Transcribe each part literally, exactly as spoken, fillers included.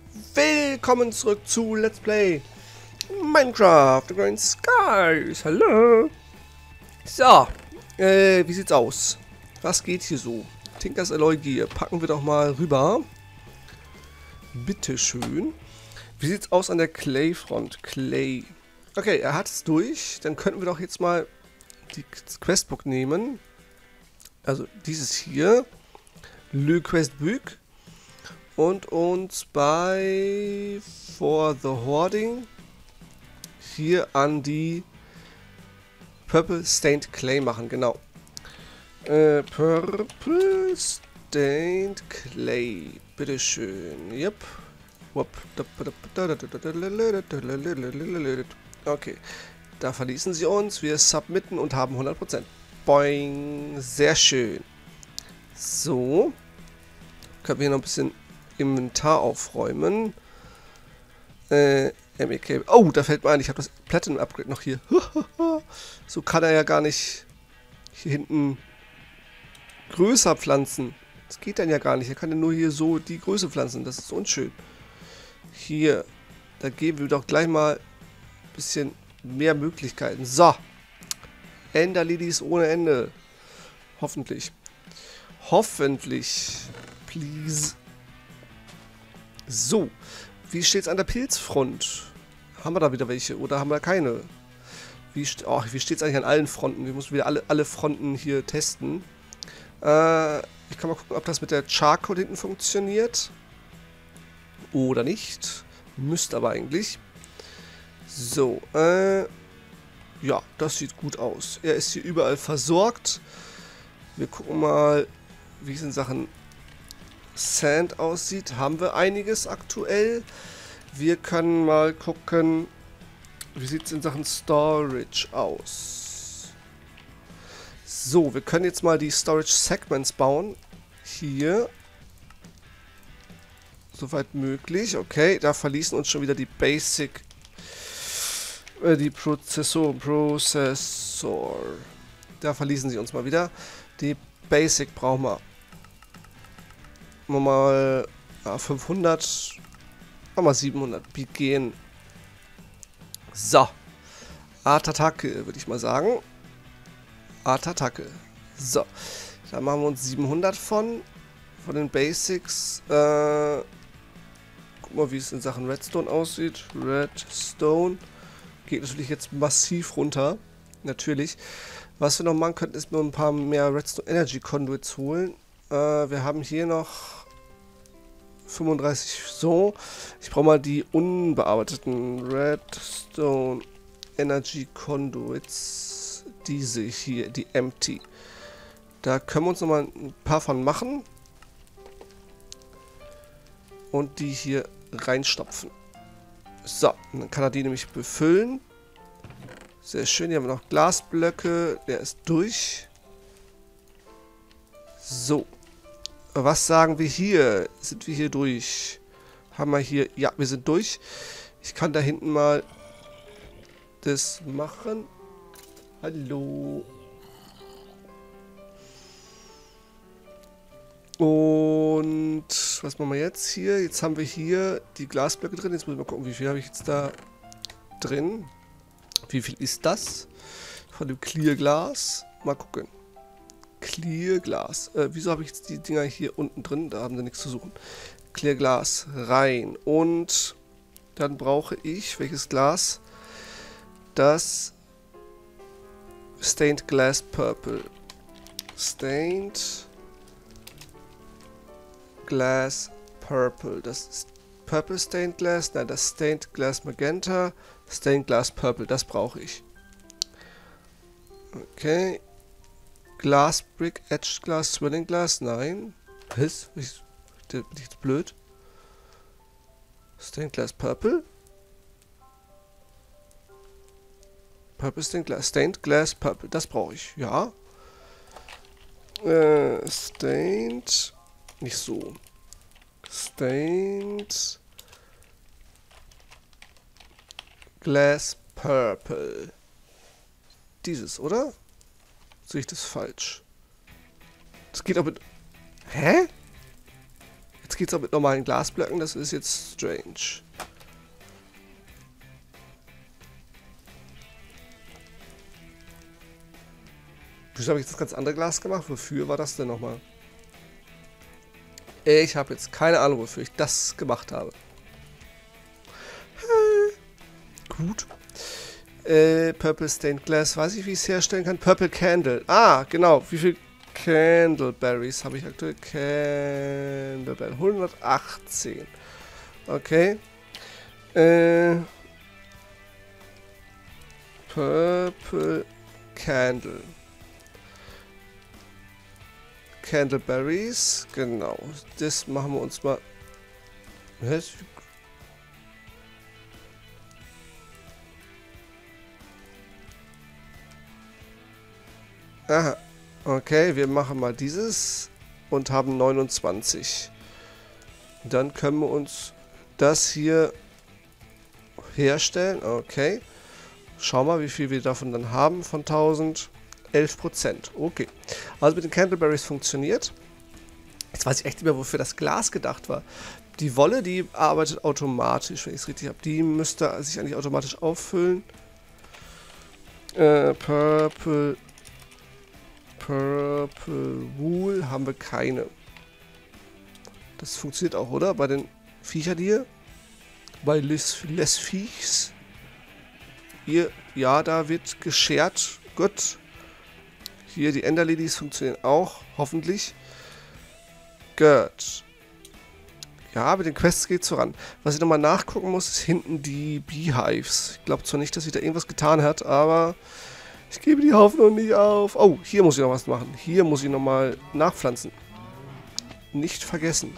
Willkommen zurück zu Let's Play Minecraft The Great Skies. Hallo. So, äh, wie sieht's aus? Was geht hier so? Tinkers Alloy Gear. Packen wir doch mal rüber. Bitteschön. Wie sieht's aus an der Clay-Front? Clay. Okay, er hat es durch. Dann könnten wir doch jetzt mal die Questbook nehmen. Also dieses hier. Le Questbook. Und uns bei For the Hoarding hier an die Purple Stained Clay machen, genau. Äh, Purple Stained Clay, bitteschön. Yep. Okay, da verließen sie uns. Wir submitten und haben hundert Prozent. Boing, sehr schön. So. Können wir hier noch ein bisschen Inventar aufräumen. Äh, M E K. Oh, da fällt mir ein, ich habe das Platinum Upgrade noch hier. So kann er ja gar nicht hier hinten größer pflanzen. Das geht dann ja gar nicht. Er kann ja nur hier so die Größe pflanzen. Das ist unschön. Hier, da geben wir doch gleich mal ein bisschen mehr Möglichkeiten. So. Enderlilies ohne Ende. Hoffentlich. Hoffentlich. Please. So, wie steht es an der Pilzfront? Haben wir da wieder welche oder haben wir keine? Wie, st oh, wie steht es eigentlich an allen Fronten? Wir müssen wieder alle, alle Fronten hier testen. Äh, ich kann mal gucken, ob das mit der Charcoal hinten funktioniert. Oder nicht. Müsste aber eigentlich. So, äh, ja, das sieht gut aus. Er ist hier überall versorgt. Wir gucken mal, wie es in Sachen Sand aussieht. Haben wir einiges aktuell. Wir können mal gucken, wie sieht es in Sachen Storage aus. So, wir können jetzt mal die Storage Segments bauen. Hier. Soweit möglich. Okay, da verließen uns schon wieder die Basic, äh, die Prozessor, Prozessor. Da verließen sie uns mal wieder. Die Basic brauchen wir. Mal ja, fünfhundert, mal siebenhundert Beat gehen. So. Atatake, würde ich mal sagen. Atatake. So. Da machen wir uns siebenhundert von. Von den Basics. Äh, guck mal, wie es in Sachen Redstone aussieht. Redstone. Geht natürlich jetzt massiv runter. Natürlich. Was wir noch machen könnten, ist nur ein paar mehr Redstone Energy Conduits holen. Äh, wir haben hier noch fünfunddreißig, so. Ich brauche mal die unbearbeiteten Redstone Energy Conduits. Diese hier, die Empty. Da können wir uns noch mal ein paar von machen. Und die hier reinstopfen. So, dann kann er die nämlich befüllen. Sehr schön, hier haben wir noch Glasblöcke. Der ist durch. So. Was sagen wir hier? Sind wir hier durch? Haben wir hier... Ja, wir sind durch. Ich kann da hinten mal das machen. Hallo. Und was machen wir jetzt hier? Jetzt haben wir hier die Glasblöcke drin. Jetzt muss ich mal gucken, wie viel habe ich jetzt da drin. Wie viel ist das? Von dem Clear Glas. Mal gucken. Clear Glas. Äh, wieso habe ich jetzt die Dinger hier unten drin? Da haben sie nichts zu suchen. Clear Glas rein. Und dann brauche ich, welches Glas? Das Stained Glass Purple. Stained Glass Purple. Das ist Purple Stained Glass. Nein, das Stained Glass Magenta. Stained Glass Purple. Das brauche ich. Okay. Glass Brick, Edged Glass, Swirling Glass, nein. Was? Bin ich jetzt blöd? Stained Glass Purple? Purple Stained Glass, Stained Glass Purple, das brauche ich, ja. Äh, Stained, nicht so. Stained Glass Purple. Dieses, oder? Sehe ich das falsch? Das geht auch mit... Hä? Jetzt geht es auch mit normalen Glasblöcken. Das ist jetzt strange. Wieso habe ich das ganz andere Glas gemacht? Wofür war das denn nochmal? Ich habe jetzt keine Ahnung, wofür ich das gemacht habe. Gut. Äh, Purple Stained Glass. Weiß ich, wie ich es herstellen kann? Purple Candle. Ah, genau. Wie viel Candleberries habe ich aktuell? Candleberry. hundertachtzehn. Okay. Äh, Purple Candle. Candleberries. Genau. Das machen wir uns mal. Was? Aha. Okay, wir machen mal dieses und haben neunundzwanzig. Dann können wir uns das hier herstellen. Okay. Schau mal, wie viel wir davon dann haben von tausend. elf Prozent. Okay. Also mit den Candleberries funktioniert. Jetzt weiß ich echt nicht mehr, wofür das Glas gedacht war. Die Wolle, die arbeitet automatisch, wenn ich es richtig habe. Die müsste sich eigentlich automatisch auffüllen. Äh, Purple... Purple Wool haben wir keine. Das funktioniert auch, oder? Bei den Viechern hier? Bei Les, Les Viechs? Hier, ja, da wird geschert. Gut. Hier, die Enderlilies funktionieren auch, hoffentlich. Gut. Ja, mit den Quests geht es voran. Was ich nochmal nachgucken muss, ist hinten die Beehives. Ich glaube zwar nicht, dass sich da irgendwas getan hat, aber ich gebe die Hoffnung nicht auf. Oh, hier muss ich noch was machen. Hier muss ich nochmal nachpflanzen. Nicht vergessen.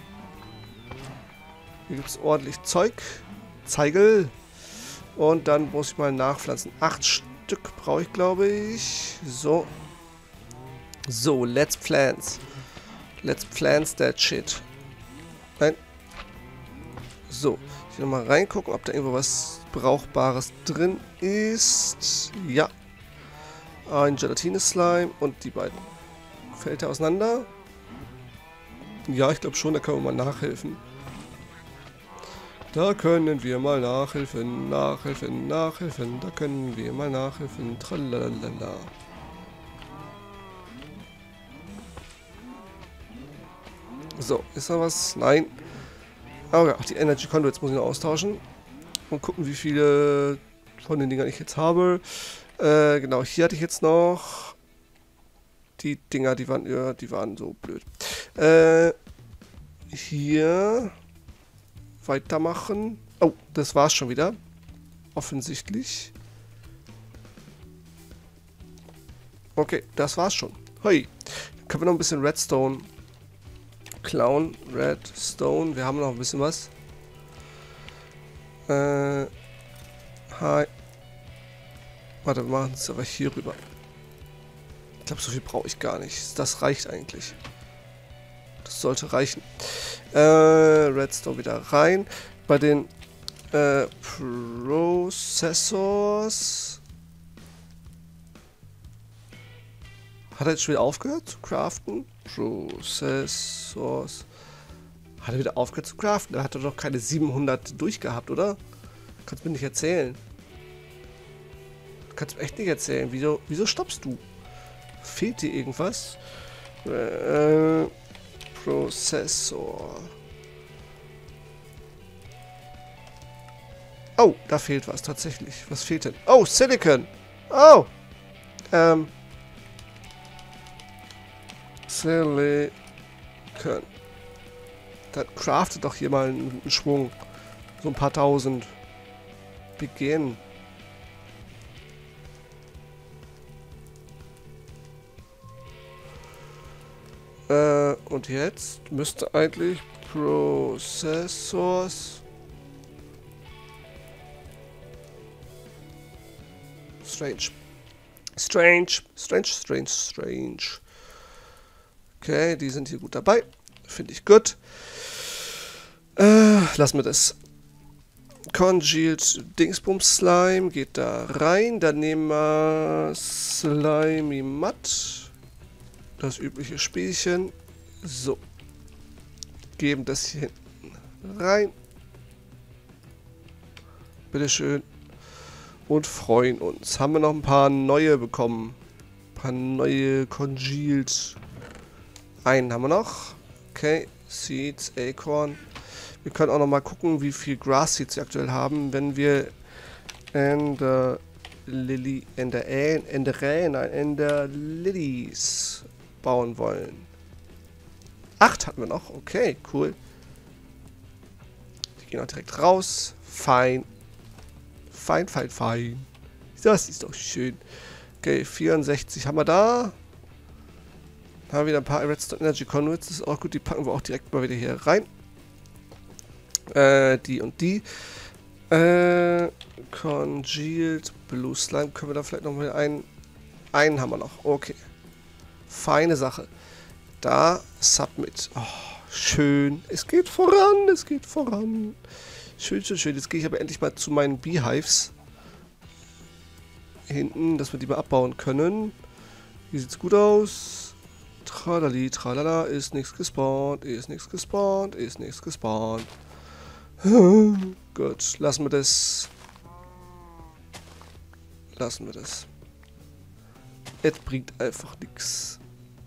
Hier gibt es ordentlich Zeug. Zeigel. Und dann muss ich mal nachpflanzen. Acht Stück brauche ich, glaube ich. So. So, let's plant. Let's plant that shit. Nein. So. Ich will nochmal reingucken, ob da irgendwo was Brauchbares drin ist. Ja. Ein Gelatine-Slime und die beiden. Fällt er auseinander? Ja, ich glaube schon, da können wir mal nachhelfen. Da können wir mal nachhelfen, nachhelfen, nachhelfen. Da können wir mal nachhelfen. Tralalala. So, ist da was? Nein. Oh ja, die Energy Conduits muss ich noch austauschen. Und gucken, wie viele von den Dingern ich jetzt habe. Äh, genau, hier hatte ich jetzt noch die Dinger, die waren, ja, die waren so blöd. Äh, hier weitermachen. Oh, das war's schon wieder. Offensichtlich. Okay, das war's schon. Hoi. Dann können wir noch ein bisschen Redstone klauen. Redstone. Wir haben noch ein bisschen was. Äh, hi. Warte, wir machen es aber hier rüber. Ich glaube, so viel brauche ich gar nicht. Das reicht eigentlich. Das sollte reichen. Äh, Redstone wieder rein. Bei den äh, Processors. Hat er jetzt schon wieder aufgehört zu craften? Processors. Hat er wieder aufgehört zu craften? Da hat er doch keine siebenhundert durchgehabt, oder? Kannst du mir nicht erzählen. Kannst du echt nicht erzählen. Wieso, wieso stoppst du? Fehlt dir irgendwas? Äh, Prozessor. Oh, da fehlt was tatsächlich. Was fehlt denn? Oh, Silicon. Oh. Ähm. Silicon. Dann craftet doch hier mal einen, einen Schwung. So ein paar tausend. Beginn. Äh, und jetzt müsste eigentlich Processors. Strange. Strange. Strange, strange, strange. Okay, die sind hier gut dabei. Finde ich gut. Äh, lassen wir das. Congealed Dingsbums Slime geht da rein. Dann nehmen wir Slimy Mud. Das übliche Spielchen. So. geben das hier hinten rein. Bitteschön. Und freuen uns. Haben wir noch ein paar neue bekommen. Ein paar neue Congealed. Einen haben wir noch. Okay. Seeds, Acorn. Wir können auch noch mal gucken, wie viel Grass Seeds wir aktuell haben, wenn wir in der Lily, in der Ä, in der Rä, nein, in der Lilies bauen wollen. Acht hatten wir noch. Okay, cool. Die gehen auch direkt raus. Fein. Fein, fein, fein. Das ist doch schön. Okay, vierundsechzig haben wir da. Haben wir wieder ein paar Redstone Energy Conduits. Das ist auch gut. Die packen wir auch direkt mal wieder hier rein. Äh, die und die. Äh, Congealed Blue Slime. Können wir da vielleicht noch mal einen. Einen haben wir noch. Okay. Feine Sache. Da, Submit. Oh, schön. Es geht voran. Es geht voran. Schön, schön, schön. Jetzt gehe ich aber endlich mal zu meinen Beehives. Hinten, dass wir die mal abbauen können. Hier sieht's gut aus. Tralali, tralala. Ist nichts gespawnt. Ist nichts gespawnt. Ist nichts gespawnt. Gut, lassen wir das. Lassen wir das. Es bringt einfach nichts.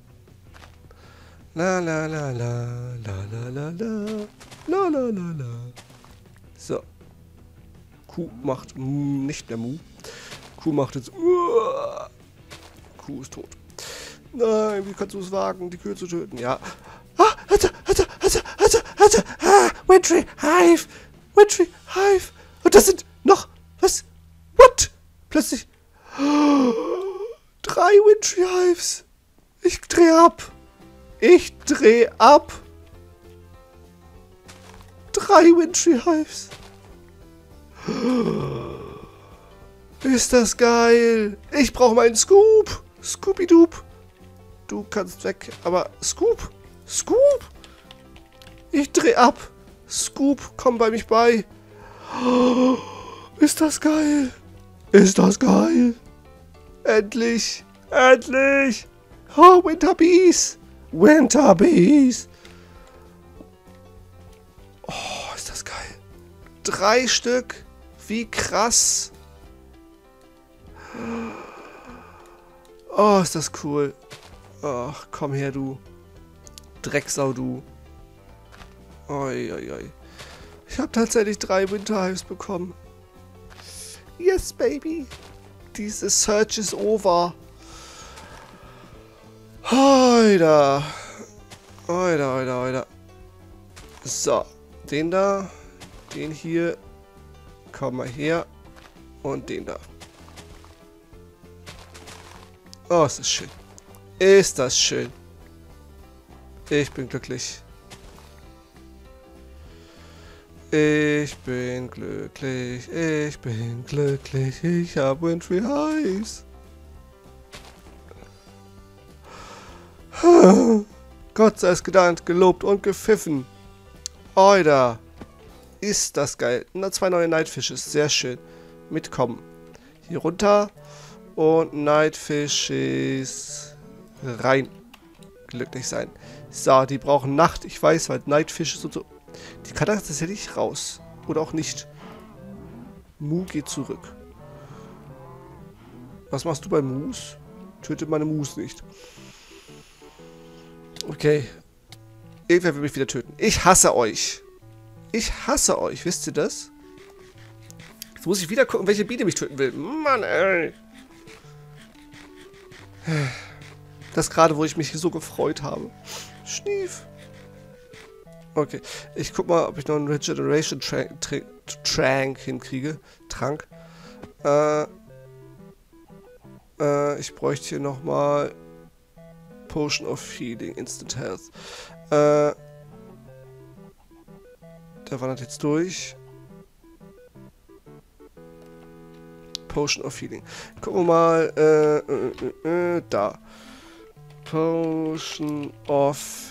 La la la la la la la la la la la la. So. Kuh macht nicht mehr Mu. Kuh macht jetzt. Uah. Kuh ist tot. Nein, wie kannst du es wagen, die Kühe zu töten? Ja. Ah, hatte, hatte, hatte, hatte, hatte. Ah, Wintry Hive. Wintry Hive. Und das sind noch. Was? What? Plötzlich. Oh, drei Wintry Hives. Ich dreh ab. Ich dreh ab. Drei Wintry Hives. Ist das geil. Ich brauche meinen Scoop. Scooby-Doop. Du kannst weg. Aber Scoop. Scoop. Ich dreh ab. Scoop, komm bei mich bei. Ist das geil. Ist das geil. Endlich. Endlich. Oh, Winter Bees. Winter Bees. Oh, ist das geil. Drei Stück. Wie krass. Oh, ist das cool. Ach, komm her, du. Drecksau, du. Oi, oi, oi. Ich habe tatsächlich drei Winter Hives bekommen. Yes, baby. Diese Search is over. Oida. Oida, oida, oida. So. Den da. Den hier. Komm mal her. Und den da. Oh, ist das schön. Ist das schön. Ich bin glücklich. Ich bin glücklich. Ich bin glücklich. Ich habe Wintry Hives. Gott sei es gedankt, gelobt und gepfiffen. Oida. Ist das geil. Na, zwei neue Nightfishes. Sehr schön. Mitkommen. Hier runter. Und Nightfishes rein. Glücklich sein. So, die brauchen Nacht. Ich weiß, weil Nightfishes und so. Die kann das tatsächlich raus. Oder auch nicht. Mu geht zurück. Was machst du bei Mus? Töte meine Mus nicht. Okay. Irgendwer will mich wieder töten. Ich hasse euch. Ich hasse euch. Wisst ihr das? Jetzt muss ich wieder gucken, welche Biene mich töten will. Mann, ey. Das gerade, wo ich mich so gefreut habe. Schnief. Okay. Ich guck mal, ob ich noch einen Regeneration Trank, Trank, Trank hinkriege. Trank. Äh, äh, ich bräuchte hier nochmal Potion of Healing, Instant Health. Äh, der wandert jetzt durch. Potion of Healing. Gucken wir mal. Äh, äh, äh, äh, da. Potion of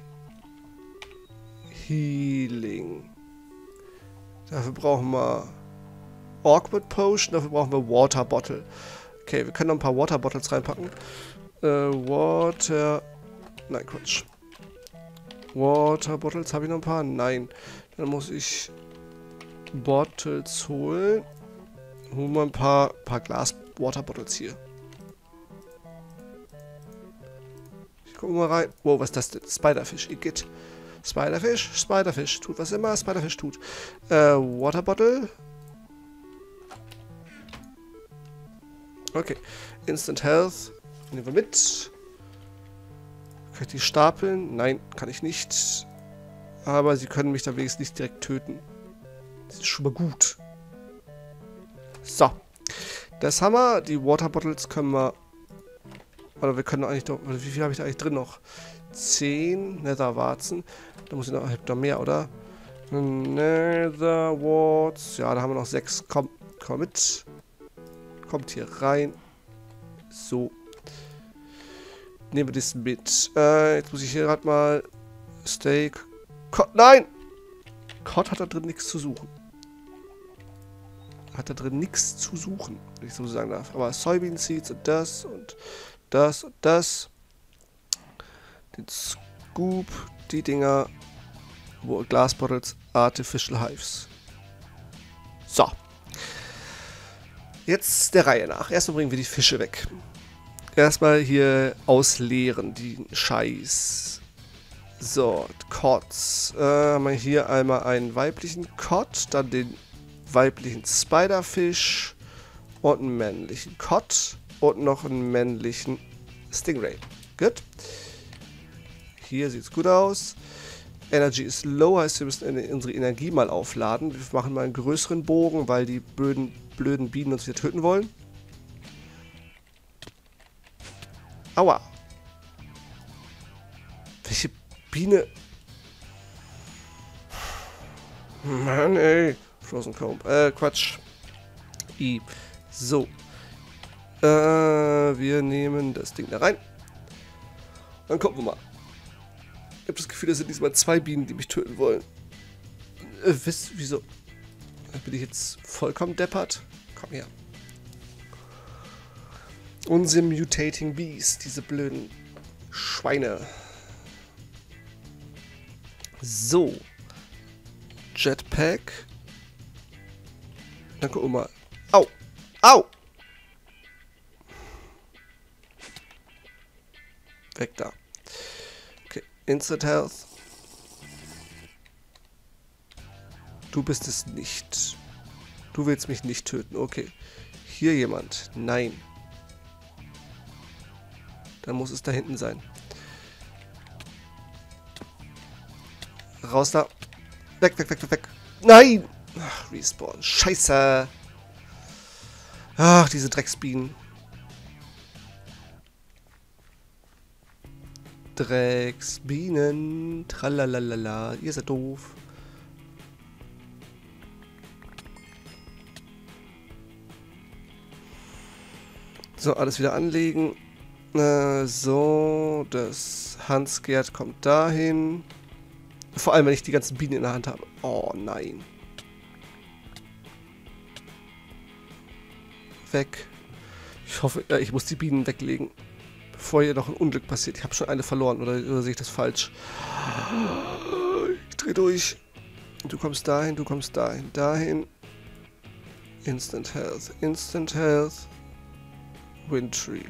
Healing. Dafür brauchen wir Awkward Potion. Dafür brauchen wir Water Bottle. Okay, wir können noch ein paar Water Bottles reinpacken. Äh, Water. Nein, Quatsch. Water Bottles, habe ich noch ein paar? Nein. Dann muss ich Bottles holen. Holen wir ein paar, paar Glas Water Bottles hier. Ich gucke mal rein. Wow, was ist das denn? Spiderfish, Igitt. Spiderfish, Spiderfish. Tut was immer Spiderfish tut. Äh, Water Bottle. Okay. Instant Health. Nehmen wir mit. Kann ich die stapeln? Nein, kann ich nicht. Aber sie können mich da wenigstens nicht direkt töten. Das ist schon mal gut. So. Das haben wir. Die Water Bottles können wir... Oder wir können eigentlich doch... Wie viel habe ich da eigentlich drin noch? zehn Netherwarzen. Da muss ich noch... Ich habe noch mehr, oder? Netherwarts. Ja, da haben wir noch sechs. Komm, komm mit. Kommt hier rein. So. Nehmen wir das mit. Äh, jetzt muss ich hier gerade mal... Steak... Cod, nein! Cod hat da drin nichts zu suchen. Hat da drin nichts zu suchen, wenn ich so sagen darf. Aber Soybean Seeds und das und das und das. Den Scoop, die Dinger. Wo Glass Bottles, Artificial Hives. So. Jetzt der Reihe nach. Erstmal bringen wir die Fische weg. Erstmal hier ausleeren, die Scheiß. So, Cods. Äh, haben wir hier einmal einen weiblichen Cod, dann den weiblichen Spiderfish und einen männlichen Cod und noch einen männlichen Stingray. Gut. Hier sieht es gut aus. Energy ist low, heißt wir müssen unsere Energie mal aufladen. Wir machen mal einen größeren Bogen, weil die blöden, blöden Bienen uns wieder töten wollen. Aua. Welche Biene? Mann, ey. Frozen Comb. Äh, Quatsch. I. So. Äh, wir nehmen das Ding da rein. Dann gucken wir mal. Ich habe das Gefühl, das sind diesmal zwei Bienen, die mich töten wollen. Äh, wisst wieso? Bin ich jetzt vollkommen deppert? Komm her. Unsere Mutating Bees, diese blöden Schweine. So. Jetpack. Dann gucken wir mal. Au! Au! Weg da. Okay, Instant Health. Du bist es nicht. Du willst mich nicht töten. Okay. Hier jemand. Nein. Dann muss es da hinten sein. Raus da. Weg, weg, weg, weg, weg. Nein! Ach, Respawn. Scheiße. Ach, diese Drecksbienen. Drecksbienen. Tralalala. Ihr seid doof. So, alles wieder anlegen. Äh, so, das Hansgerd kommt dahin. Vor allem, wenn ich die ganzen Bienen in der Hand habe. Oh, nein. Weg. Ich hoffe, ja, ich muss die Bienen weglegen. Bevor hier noch ein Unglück passiert. Ich habe schon eine verloren, oder, oder sehe ich das falsch? Ich drehe durch. Du kommst dahin, du kommst dahin, dahin. Instant Health, Instant Health. Windtree.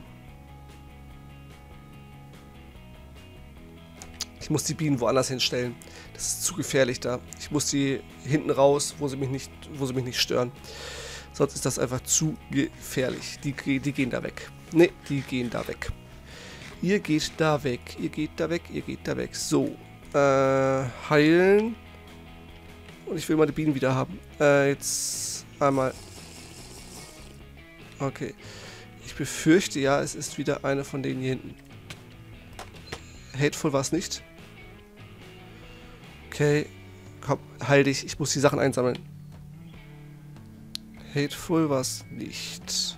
Ich muss die Bienen woanders hinstellen. Das ist zu gefährlich da. Ich muss sie hinten raus, wo sie mich nicht, wo sie mich nicht stören. Sonst ist das einfach zu gefährlich. Die, die gehen da weg. Ne, die gehen da weg. Ihr geht da weg. Ihr geht da weg. Ihr geht da weg. So. Äh, heilen. Und ich will meine Bienen wieder haben. Äh, jetzt einmal. Okay. Ich befürchte ja, es ist wieder eine von denen hier hinten. Hateful war es nicht. Okay. Komm, heil dich. Ich muss die Sachen einsammeln. Hateful war es nicht.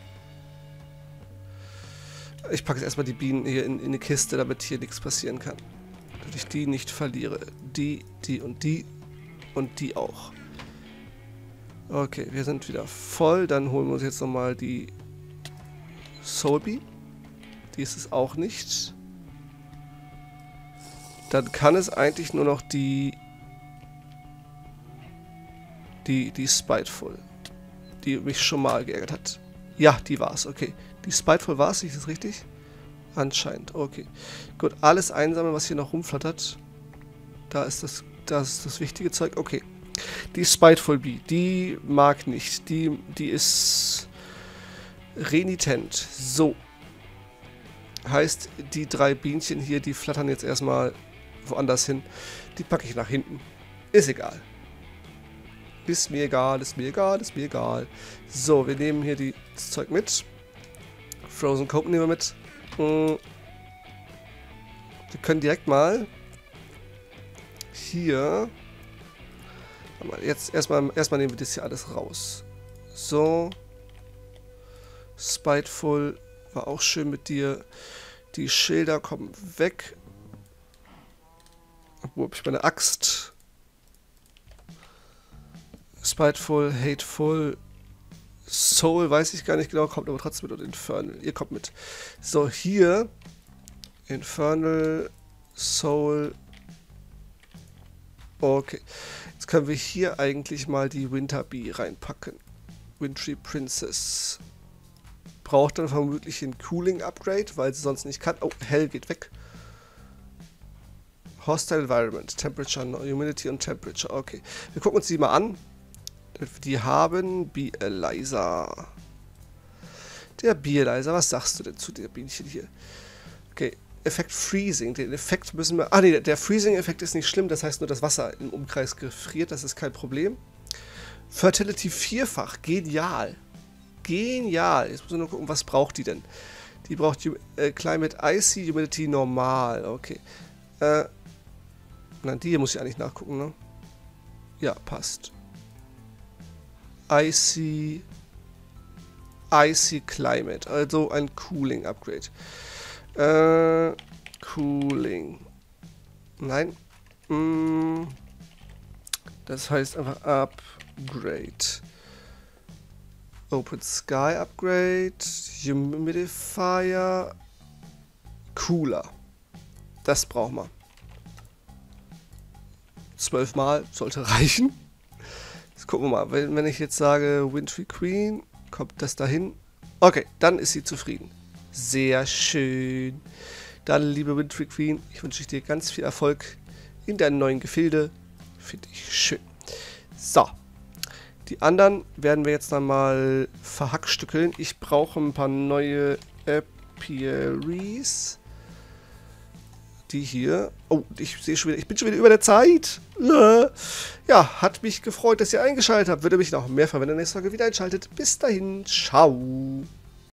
Ich packe jetzt erstmal die Bienen hier in, in eine Kiste, damit hier nichts passieren kann. Damit ich die nicht verliere. Die, die und die und die auch. Okay, wir sind wieder voll. Dann holen wir uns jetzt nochmal die Soulbee. Die ist es auch nicht. dann kann es eigentlich nur noch die die die Spiteful, die mich schon mal geärgert hat. Ja, die war's, okay. Die Spiteful war's, ist das richtig? Anscheinend, okay. Gut, alles einsammeln, was hier noch rumflattert. Da ist das, das ist das wichtige Zeug, okay. Die Spiteful Bee, die mag nicht. Die, die ist renitent. So. Heißt, die drei Bienchen hier, die flattern jetzt erstmal woanders hin. Die packe ich nach hinten. Ist egal. Ist mir egal, ist mir egal, ist mir egal. So, wir nehmen hier die, das Zeug mit. Frozen Cope nehmen wir mit. Wir können direkt mal hier. Jetzt erstmal, erstmal nehmen wir das hier alles raus. So. Spiteful war auch schön mit dir. Die Schilder kommen weg. Wo habe ich meine Axt? Spiteful, Hateful, Soul, weiß ich gar nicht genau, kommt aber trotzdem mit und Infernal. Ihr kommt mit. So, hier Infernal, Soul. Okay. Jetzt können wir hier eigentlich mal die Winter Bee reinpacken. Wintry Princess. Braucht dann vermutlich ein Cooling Upgrade, weil sie sonst nicht kann. Oh, Hell geht weg. Hostile Environment, Temperature, Humidity und Temperature. Okay. Wir gucken uns die mal an. Die haben Bee-Eliza. Der Bee-Eliza, was sagst du denn zu der Bienchen hier? Okay, Effekt Freezing. Den Effekt müssen wir... Ah ne, der Freezing-Effekt ist nicht schlimm. Das heißt nur, das Wasser im Umkreis gefriert. Das ist kein Problem. Fertility vierfach. Genial. Genial. Jetzt müssen wir nur gucken, was braucht die denn? Die braucht äh, Climate Icy, Humidity normal. Okay. Äh, nein, die hier muss ich eigentlich nachgucken, ne? Ja, passt. Icy, Icy Climate, also ein Cooling Upgrade. Äh, Cooling. Nein. Mm, das heißt einfach Upgrade. Open Sky Upgrade, Humidifier, Cooler. Das brauchen wir. Zwölfmal sollte reichen. Jetzt gucken wir mal, wenn, wenn ich jetzt sage Wintry Queen, kommt das dahin. Okay, dann ist sie zufrieden. Sehr schön. Dann, liebe Wintry Queen, ich wünsche dir ganz viel Erfolg in deinen neuen Gefilde. Finde ich schön. So. Die anderen werden wir jetzt dann mal verhackstückeln. Ich brauche ein paar neue Apiaries. Die hier. Oh, ich sehe schon wieder, ich bin schon wieder über der Zeit. Ja, hat mich gefreut, dass ihr eingeschaltet habt. Würde mich noch mehr freuen, wenn ihr nächste Folge wieder einschaltet. Bis dahin, ciao.